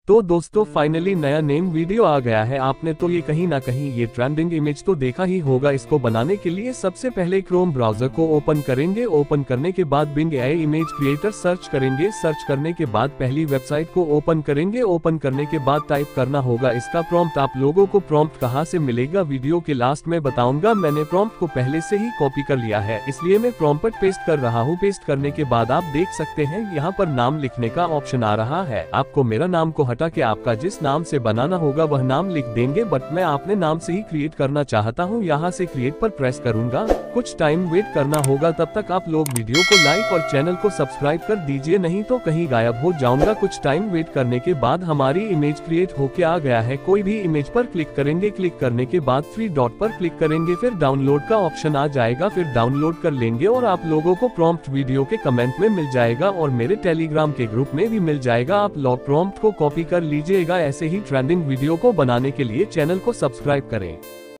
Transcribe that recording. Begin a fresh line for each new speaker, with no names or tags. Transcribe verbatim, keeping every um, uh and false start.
तो दोस्तों फाइनली नया नेम वीडियो आ गया है। आपने तो ये कहीं ना कहीं ये ट्रेंडिंग इमेज तो देखा ही होगा। इसको बनाने के लिए सबसे पहले क्रोम ब्राउजर को ओपन करेंगे। ओपन करने के बाद Bing AI image creator search करेंगे। सर्च करने के बाद पहली वेबसाइट को ओपन करेंगे। ओपन करने के बाद टाइप करना होगा इसका प्रॉम्प्ट। आप लोगों को प्रॉम्प्ट कहाँ से मिलेगा वीडियो के लास्ट में बताऊंगा। मैंने प्रॉम्प्ट को पहले से ही कॉपी कर लिया है, इसलिए मैं प्रॉम्प्ट पर पेस्ट कर रहा हूँ। पेस्ट करने के बाद आप देख सकते हैं यहाँ पर नाम लिखने का ऑप्शन आ रहा है। आपको मेरा नाम को हटा के आपका जिस नाम से बनाना होगा वह नाम लिख देंगे, बट मैं अपने नाम से ही क्रिएट करना चाहता हूँ। यहाँ से क्रिएट पर प्रेस करूंगा। कुछ टाइम वेट करना होगा, तब तक आप लोग वीडियो को लाइक और चैनल को सब्सक्राइब कर दीजिए, नहीं तो कहीं गायब हो जाऊंगा। कुछ टाइम वेट करने के बाद हमारी इमेज क्रिएट होके आ गया है। कोई भी इमेज पर क्लिक करेंगे। क्लिक करने के बाद थ्री डॉट पर क्लिक करेंगे, फिर डाउनलोड का ऑप्शन आ जाएगा। फिर डाउनलोड कर लेंगे और आप लोगों को प्रॉम्प्ट वीडियो के कमेंट में मिल जाएगा और मेरे टेलीग्राम के ग्रुप में भी मिल जाएगा। आप लोग प्रॉम्प्ट को कॉपी कर लीजिएगा। ऐसे ही ट्रेंडिंग वीडियो को बनाने के लिए चैनल को सब्सक्राइब करें।